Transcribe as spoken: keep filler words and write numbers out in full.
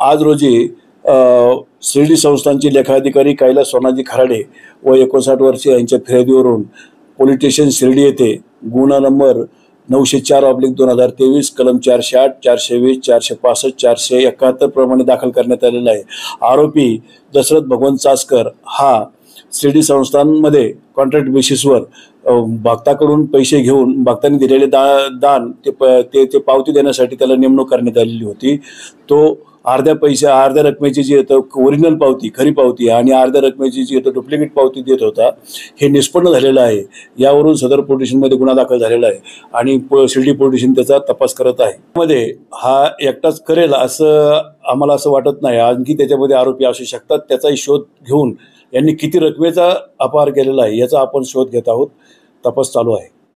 आज रोजी शिर्डी संस्थानचे लेखाधिकारी कैलास सोनाजी खराडे व एकोणसाठ वर्षे यांच्या फिर्यादीवरून पोलीस स्टेशन शिर्डी येथे गुन्हा नंबर नऊशे चार ऑब्लिक दोन हजार तेवीस कलम चारशे आठ चारशे वीस चारशे पासष्ट चारशे एकाहत्तर प्रमाणे दाखल करण्यात आलेला आहे। आरोपी दशरथ भगवंत चासकर हा शिर्डी संस्थानमध्ये कॉन्ट्रॅक्ट बेसिसवर भक्ताकडून पैसे घेऊन भक्तांनी दिलेले दा दान ते ते ते पावती देण्यासाठी त्याला नेमणूक करण्यात आलेली होती। तो अर्ध्या पैसे अर्ध्या रकमेची जी येतं ओरिजिनल पावती खरी पावती आणि अर्ध्या रकमेची जी येतं डुप्लिकेट पावती देत होता। हे निष्पन्न झालेलं आहे। यावरून सदर पोलीस स्टेशनमध्ये गुन्हा दाखल झालेला आहे आणि शिर्डी पोलीस स्टेशन त्याचा तपास करत आहे। मध्ये हा एकटाच करेल असं आम्हाला असं वाटत नाही, आणखी त्याच्यामध्ये आरोपी असू शकतात। त्याचाही शोध घेऊन यांनी किती रकमेचा अपहार केलेला आहे याचा आपण शोध घेत आहोत। तपास चालू आहे।